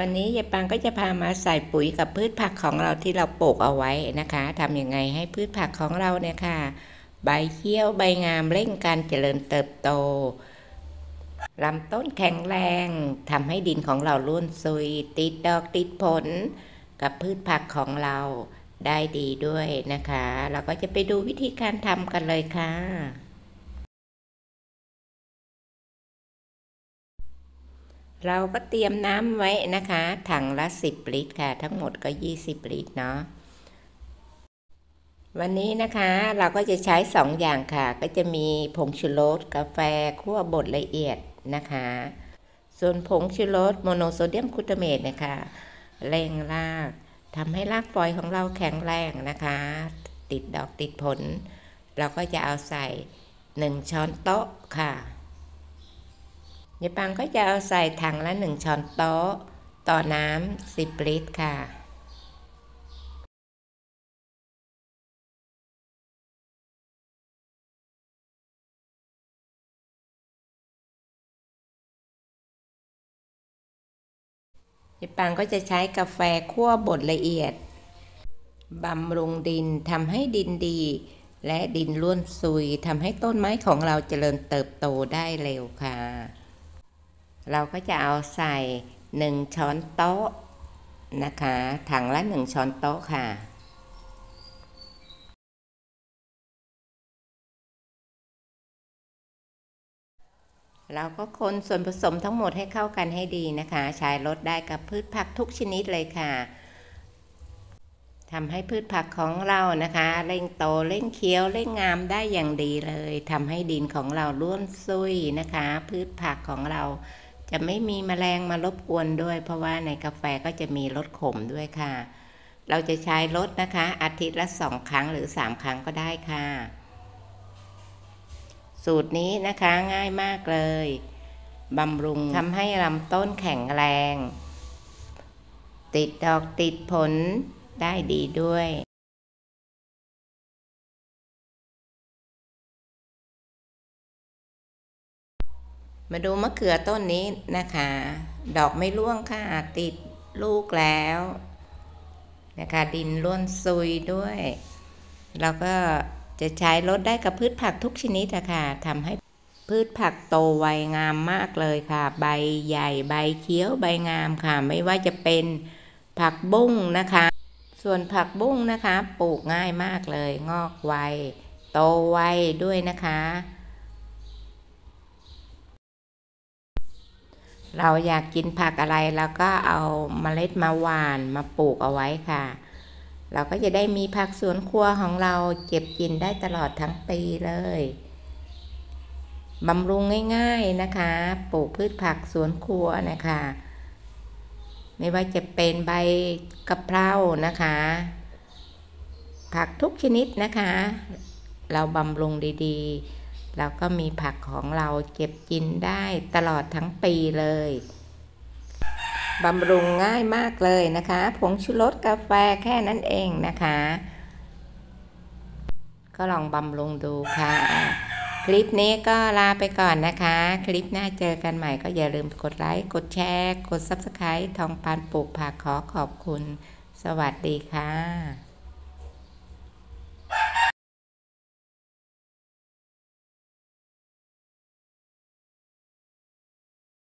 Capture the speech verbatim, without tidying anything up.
วันนี้ยายปังก็จะพามาใส่ปุ๋ยกับพืชผักของเราที่เราปลูกเอาไว้นะคะทำยังไงให้พืชผักของเราเนี่ยค่ะใบเขียวใบงามเร่งการเจริญเติบโตลำต้นแข็งแรงทำให้ดินของเราร่วนซุยติดดอกติดผลกับพืชผักของเราได้ดีด้วยนะคะเราก็จะไปดูวิธีการทำกันเลยค่ะเราก็เตรียมน้ำไว้นะคะถังละสิบลิตรค่ะทั้งหมดก็ยี่สิบลิตรเนาะวันนี้นะคะเราก็จะใช้สองอย่างค่ะก็จะมีผงชูรสกาแฟคั่วบดละเอียดนะคะส่วนผงชูรสโมโนโซเดียมกลูตาเมตนะคะเร่งรากทำให้รากฝอยของเราแข็งแรงนะคะติดดอกติดผลเราก็จะเอาใส่หนึ่งช้อนโต๊ะค่ะยายปังก็จะเอาใส่ถังละหนึ่งช้อนโต๊ะต่อน้ำสิบลิตรค่ะยายปังก็จะใช้กาแฟคั่วบดละเอียดบำรุงดินทำให้ดินดีและดินร่วนซุยทำให้ต้นไม้ของเราเจริญเติบโตได้เร็วค่ะเราก็จะเอาใส่หนึ่งช้อนโต๊ะนะคะถังละหนึ่งช้อนโต๊ะค่ะเราก็คนส่วนผสมทั้งหมดให้เข้ากันให้ดีนะคะใช้รสได้กับพืชผักทุกชนิดเลยค่ะทำให้พืชผักของเรานะคะเร่งโตเร่งเคี้ยวเร่งงามได้อย่างดีเลยทำให้ดินของเราร่วนซุยนะคะพืชผักของเราจะไม่มีแมลงมารบกวนด้วยเพราะว่าในกาแฟก็จะมีรสขมด้วยค่ะเราจะใช้รสนะคะอาทิตย์ละสองครั้งหรือสามครั้งก็ได้ค่ะสูตรนี้นะคะง่ายมากเลยบำรุงทำให้ลำต้นแข็งแรงติดดอกติดผลได้ดีด้วยมาดูมะเขือต้นนี้นะคะดอกไม่ร่วงค่ะติดลูกแล้วนะคะดินร่วนซุยด้วยเราก็จะใช้ลดได้กับพืชผักทุกชนิดนะคะทำให้พืชผักโตไวงามมากเลยค่ะใบใหญ่ใบเขียวใบงามค่ะไม่ว่าจะเป็นผักบุ้งนะคะส่วนผักบุ้งนะคะปลูกง่ายมากเลยงอกไวโตไวด้วยนะคะเราอยากกินผักอะไรแล้วก็เอาเมล็ดมาหว่านมาปลูกเอาไว้ค่ะเราก็จะได้มีผักสวนครัวของเราเก็บกินได้ตลอดทั้งปีเลยบำรุงง่ายๆนะคะปลูกพืชผักสวนครัวนะคะไม่ว่าจะเป็นใบกะเพรานะคะผักทุกชนิดนะคะเราบำรุงดีๆเราก็มีผักของเราเก็บกินได้ตลอดทั้งปีเลยบำรุงง่ายมากเลยนะคะผงชูรสกาแฟแค่นั้นเองนะคะก็ลองบำรุงดูค่ะคลิปนี้ก็ลาไปก่อนนะคะคลิปหน้าเจอกันใหม่ก็อย่าลืมกดไลค์กดแชร์กด ซับสไครบ์ ทองปานปลูกผักขอขอบคุณสวัสดีค่ะ